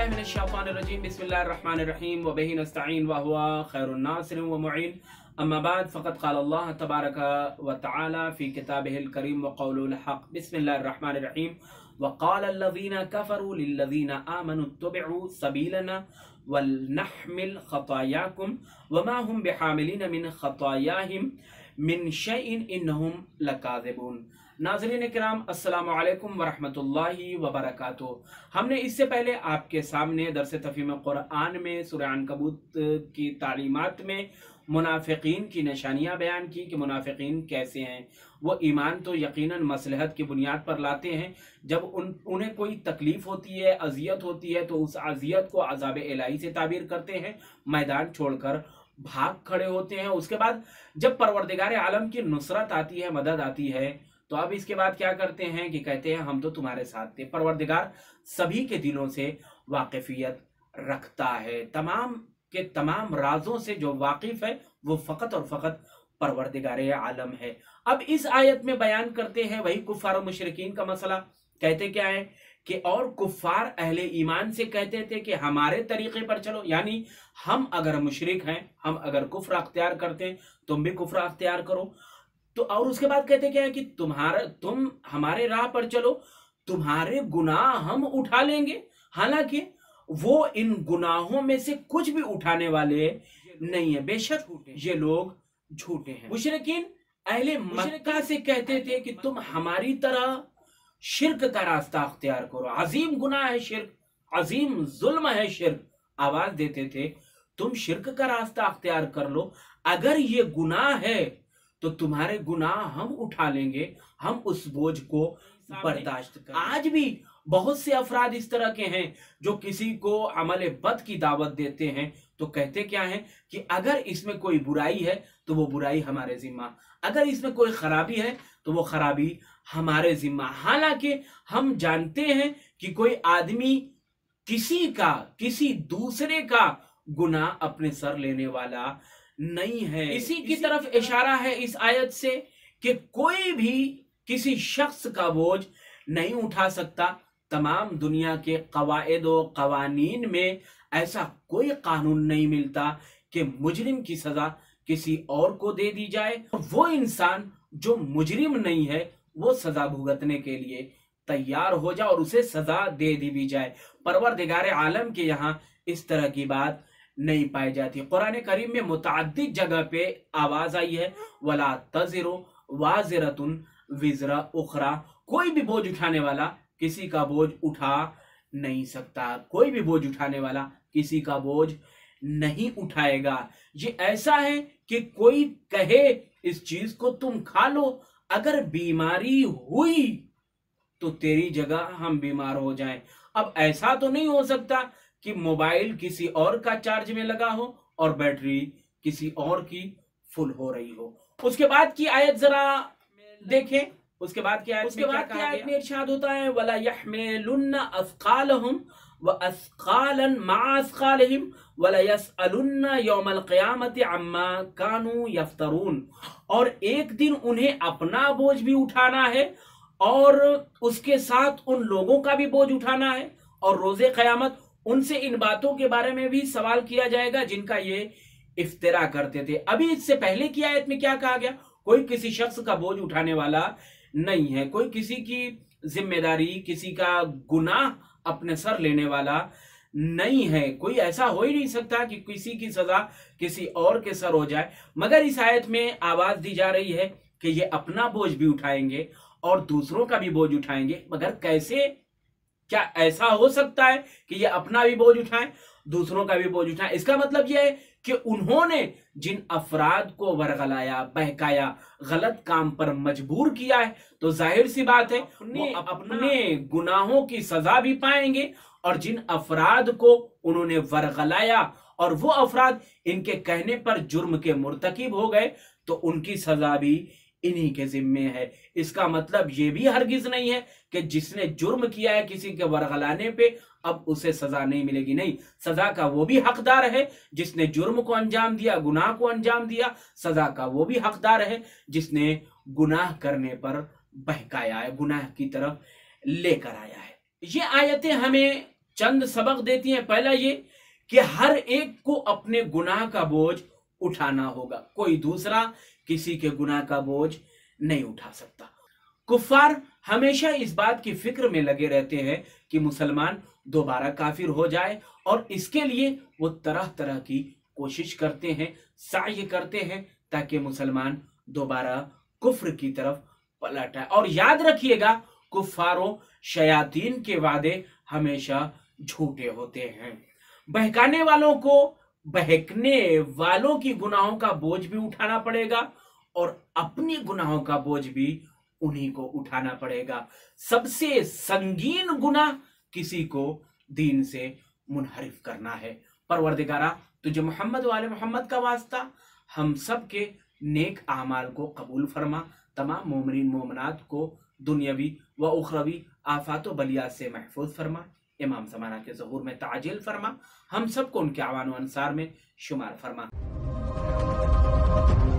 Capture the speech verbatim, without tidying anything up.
औज़ुबिल्लाहिमिनश्शैतानिर्रजीम बिस्मिल्लाहिर्रहमानिर्रहीम व बिही नस्तईन व हुवा खैरुन नासिरिन व मुईन अम्मा बाद फ़क़द क़ाल अल्लाह तबारक व तआला फ़ी किताबिहिल करीम व क़ौलुल हक़ बिस्मिल्लाहिर्रहमानिर्रहीम व क़ालल्लज़ीना कफ़रू लिल्लज़ीना आमनु इत्तबिऊ सबीलना वलनहमिल ख़तायाकुम वमा हुम बिहामिलीन मिन ख़तायाहिम मिन शैइन इन्नहुम लकाज़िबून। नाज़रीन किराम, अस्सलामु अलैकुम वरहमतुल्लाहि वबरकातुहू। हमने इससे पहले आपके सामने दरस तफ़हीम कुरान में सूरह अनकबूत की तालीमात में मुनाफिकीन की निशानियां बयान की कि मुनाफिकीन कैसे हैं। वो ईमान तो यकीनन मसलहत की बुनियाद पर लाते हैं। जब उन उन्हें कोई तकलीफ होती है, अजियत होती है, तो उस अजियत को अज़ाब इलाही से ताबीर करते हैं, मैदान छोड़कर भाग खड़े होते हैं। उसके बाद जब परवरदिगार आलम की नुसरत आती है, मदद आती है, तो अब इसके बाद क्या करते हैं कि कहते हैं हम तो तुम्हारे साथ थे। परवरदिगार सभी के दिलों से वाकिफियत रखता है, तमाम के तमाम राजों से जो वाकिफ है वो फकत और फकत परवरदिगार आलम है। अब इस आयत में बयान करते हैं वही कुफ्फार और मुशरिकीन का मसला। कहते क्या है कि और कुफ्फार अहले ईमान से कहते थे कि हमारे तरीके पर चलो, यानी हम अगर मुशरिक हैं, हम अगर कुफ्र अख्तियार करते हैं, तुम भी कुफ्र अख्तियार करो। तो और उसके बाद कहते क्या है कि तुम्हारा तुम हमारे राह पर चलो, तुम्हारे गुनाह हम उठा लेंगे। हालांकि वो इन गुनाहों में से कुछ भी उठाने वाले नहीं है, बेशक ये लोग झूठे हैं। मुशरिकीन अहले मक्का से कहते थे कि तुम हमारी तरह शिर्क का रास्ता अख्तियार करो, अजीम गुनाह है शिर्क, अजीम जुल्म है शिर्क। आवाज देते थे तुम शिर्क का रास्ता अख्तियार कर लो, अगर ये गुनाह है तो तुम्हारे गुनाह हम उठा लेंगे, हम उस बोझ को बर्दाश्त कर। आज भी बहुत से अफराद इस तरह के हैं जो किसी को अमल बद की दावत देते हैं तो कहते क्या हैं कि अगर इसमें कोई बुराई है तो वो बुराई हमारे जिम्मा, अगर इसमें कोई खराबी है तो वो खराबी हमारे जिम्मा। हालांकि हम जानते हैं कि कोई आदमी किसी का किसी दूसरे का गुनाह अपने सर लेने वाला नहीं है। इसी की तरफ इशारा है इस आयत से कि कोई भी किसी शख्स का बोझ नहीं उठा सकता। तमाम दुनिया के कवायद व कवानीन में ऐसा कोई कानून नहीं मिलता कि मुजरिम की सजा किसी और को दे दी जाए, वो इंसान जो मुजरिम नहीं है वो सजा भुगतने के लिए तैयार हो जाए और उसे सजा दे दी भी जाए। परवरदिगार आलम के यहाँ इस तरह की बात नहीं पाई जाती। कुरान करीम में मुतअद्दिद जगह पे आवाज आई है वला तज़िरु वाज़िरतुन विज़रा उखरा। कोई भी बोझ उठाने वाला किसी का बोझ उठा नहीं सकता, कोई भी बोझ उठाने वाला किसी का बोझ नहीं उठाएगा। ये ऐसा है कि कोई कहे इस चीज को तुम खा लो, अगर बीमारी हुई तो तेरी जगह हम बीमार हो जाएं। अब ऐसा तो नहीं हो सकता कि मोबाइल किसी और का चार्ज में लगा हो और बैटरी किसी और की फुल हो रही हो। उसके बाद की आयत जरा देखें। उसके बाद की आयत उसके बाद की आयत में इरशाद होता है वला यहमिलुन्ना अस्कालहुम व अस्कालन मा अस्कालहिम वला यसअलुन्ना यौमल क़ियामति अम्मा कानू यफ्तरून। और एक दिन उन्हें अपना बोझ भी उठाना है और उसके साथ उन लोगों का भी बोझ उठाना है, और रोजे क़यामत उनसे इन बातों के बारे में भी सवाल किया जाएगा जिनका ये इफ्तिरा करते थे। अभी इससे पहले की आयत में क्या कहा गया? कोई किसी शख्स का बोझ उठाने वाला नहीं है, कोई किसी की जिम्मेदारी, किसी का गुनाह अपने सर लेने वाला नहीं है। कोई ऐसा हो ही नहीं सकता कि किसी की सजा किसी और के सर हो जाए। मगर इस आयत में आवाज दी जा रही है कि ये अपना बोझ भी उठाएंगे और दूसरों का भी बोझ उठाएंगे। मगर कैसे? क्या ऐसा हो सकता है कि ये अपना भी बोझ उठाएं, दूसरों का भी बोझ उठाएं? इसका मतलब यह है कि उन्होंने जिन अफराद को वरगलाया, बहकाया, गलत काम पर मजबूर किया है, तो जाहिर सी बात है वो अपने गुनाहों की सजा भी पाएंगे। और जिन अफराद को उन्होंने वरगलाया और वो अफराद इनके कहने पर जुर्म के मुर्तकिब हो गए, तो उनकी सजा भी इन्हीं के जिम्मे है। इसका मतलब ये भी हरगिज नहीं है कि जिसने जुर्म किया है किसी के वरगलाने पे अब उसे सजा नहीं मिलेगी। नहीं, सजा का वो भी हकदार है जिसने जुर्म को अंजाम दिया, गुनाह को अंजाम दिया। सजा का वो भी हकदार है जिसने गुनाह करने पर बहकाया है, गुनाह की तरफ लेकर आया है। ये आयतें हमें चंद सबक देती हैं। पहला ये कि हर एक को अपने गुनाह का बोझ उठाना होगा, कोई दूसरा किसी के गुनाह का बोझ नहीं उठा सकता। कुफ्फार हमेशा इस बात की फिक्र में लगे रहते हैं कि मुसलमान दोबारा काफिर हो जाए, और इसके लिए वो तरह तरह की कोशिश करते हैं, साय करते हैं ताकि मुसलमान दोबारा कुफ्र की तरफ पलट आए। और याद रखिएगा, कुफ्फारों शयातीन के वादे हमेशा झूठे होते हैं। बहकाने वालों को बहकने वालों की गुनाहों का बोझ भी उठाना पड़ेगा, और अपनी गुनाहों का बोझ भी उन्हीं को उठाना पड़ेगा। सबसे संगीन गुनाह किसी को दीन से मुनहरिफ करना है। परवरदिगारा, तुझे मोहम्मद वाले मोहम्मद का वास्ता हम सब के नेक आमाल को कबूल फरमा। तमाम मोमिनीन मोमिनात को दुनियावी व उखरवी आफात व बलियात से महफूज फरमा। इमाम ज़माना के ज़हूर में ताजिल फरमा। हम सबको उनके आवान व अंसार में शुमार फरमा।